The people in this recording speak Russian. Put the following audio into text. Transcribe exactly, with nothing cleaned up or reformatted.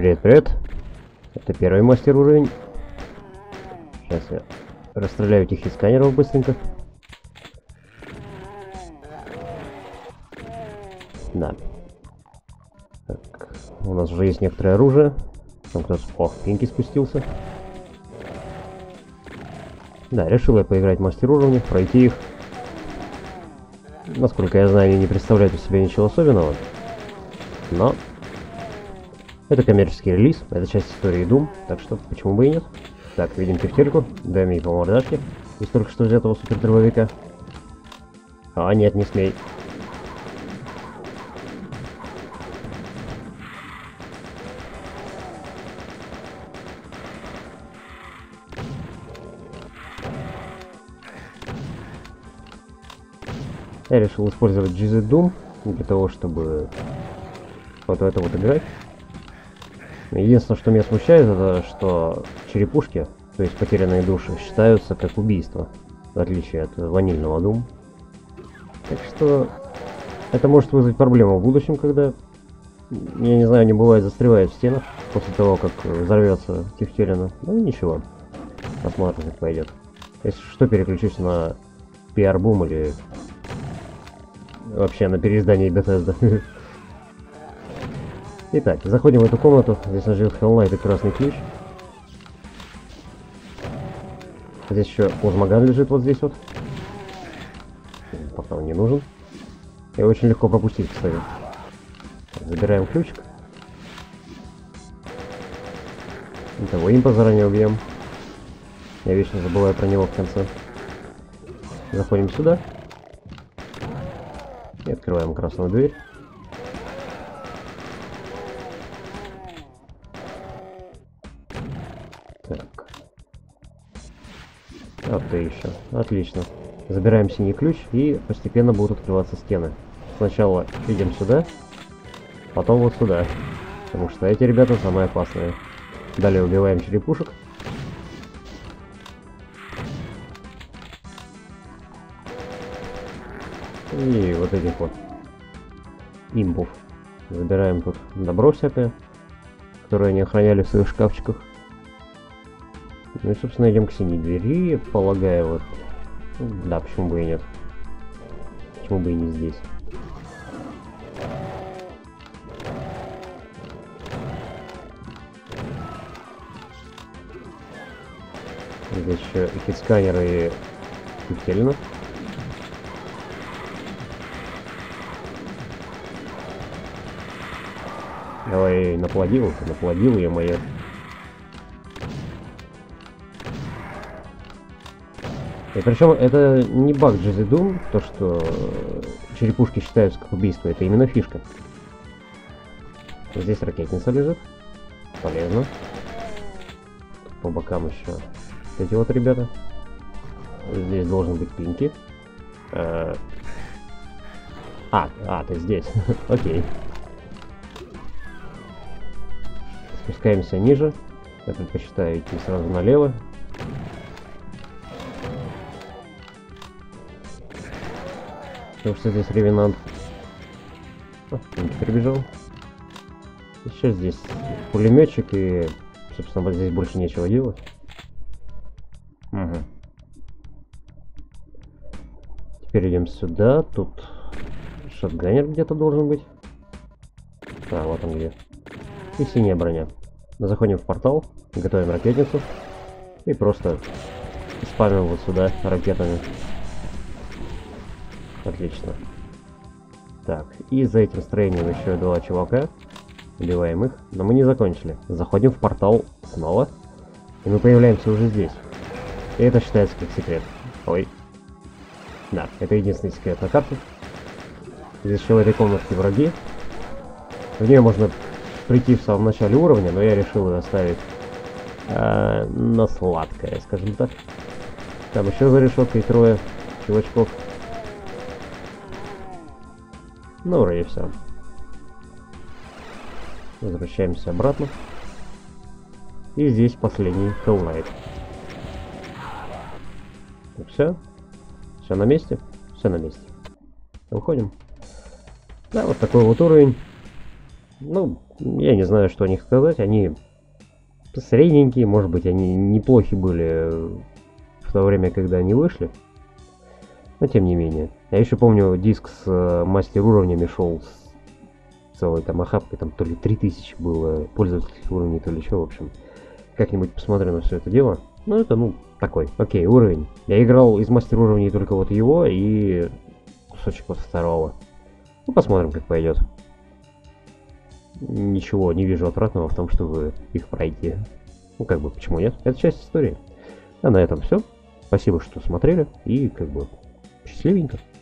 Привет, привет. Это первый мастер уровень. Сейчас я расстреляю этих сканеров быстренько. Да. Так, у нас уже есть некоторое оружие. Там кто-то... О, Пинки спустился. Да, решил я поиграть в мастер уровня, пройти их. Насколько я знаю, они не представляют из себя ничего особенного. Но... это коммерческий релиз, это часть истории Doom, так что почему бы и нет. Так, видим тефтельку, дай мне по мордашке из только что взятого супердробовика. А, нет, не смей. Я решил использовать джи зет Doom для того, чтобы вот в это вот играть. Единственное, что меня смущает, это что черепушки, то есть потерянные души, считаются как убийство, в отличие от ванильного Doom. Так что это может вызвать проблему в будущем, когда, я не знаю, не бывает, застревает в стенах после того, как взорвется тефтелина. Ну ничего, посмотрим, как пойдет. Если что, переключусь на пи ар Boom или вообще на переиздание Bethesda. Итак, заходим в эту комнату. Здесь нас ждет Hell Knight и красный ключ. Здесь еще Узмаган лежит вот здесь вот. Пока он не нужен. И очень легко пропустить, кстати. Забираем ключик. Того импа заранее убьем. Я вечно забываю про него в конце. Заходим сюда. И открываем красную дверь. Так. Вот ты еще. Отлично. Забираем синий ключ и постепенно будут открываться стены. Сначала идем сюда, потом вот сюда. Потому что эти ребята самые опасные. Далее убиваем черепушек. И вот этих вот импов. Забираем тут добро всякое, которое они охраняли в своих шкафчиках. Ну и, собственно, идем к синей двери, полагаю, вот. Да, почему бы и нет. Почему бы и не здесь. Здесь еще хит-сканер и тефтелина. Давай, наплодил, наплодил я моя. И причем это не баг джи зет Doom, то что черепушки считаются как убийство, это именно фишка. Здесь ракетница лежит. Полезно. По бокам еще эти вот ребята. Здесь должен быть Пинки. А, а, ты здесь. Окей. Спускаемся ниже. Я предпочитаю идти сразу налево. Потому что здесь ревенант. О, Пинки прибежал. Еще здесь пулеметчик и, собственно, вот здесь больше нечего делать. Угу. Теперь идем сюда. Тут шотганер где-то должен быть. А, вот он где. И синяя броня. Заходим в портал, готовим ракетницу и просто спамим вот сюда ракетами. Отлично. Так, и за этим строением еще два чувака. Убиваем их, но мы не закончили. Заходим в портал снова, и мы появляемся уже здесь. И это считается как секрет. Ой. Да, это единственный секрет на карте. Здесь еще в этой комнатке враги. В нее можно прийти в самом начале уровня, но я решил ее оставить э, на сладкое, скажем так. Там еще за решеткой трое чувачков. Ну, вроде все. Возвращаемся обратно. И здесь последний Hell Knight. Так, все. Все на месте. Все на месте. Уходим. Да, вот такой вот уровень. Ну, Я не знаю, что о них сказать. Они средненькие, может быть, они неплохи были в то время, когда они вышли. Но тем не менее. Я еще помню, диск с э, мастер уровнями шел с целой там охапкой, там то ли три тысячи было пользовательских уровней, то ли что, в общем. Как-нибудь посмотрю на все это дело. Ну, это, ну, такой, окей, уровень. Я играл из мастер уровней только вот его и кусочек вот второго. Ну, посмотрим, как пойдет. Ничего не вижу отвратного в том, чтобы их пройти. Ну, как бы, почему нет? Это часть истории. А на этом все. Спасибо, что смотрели. И, как бы, счастливенько.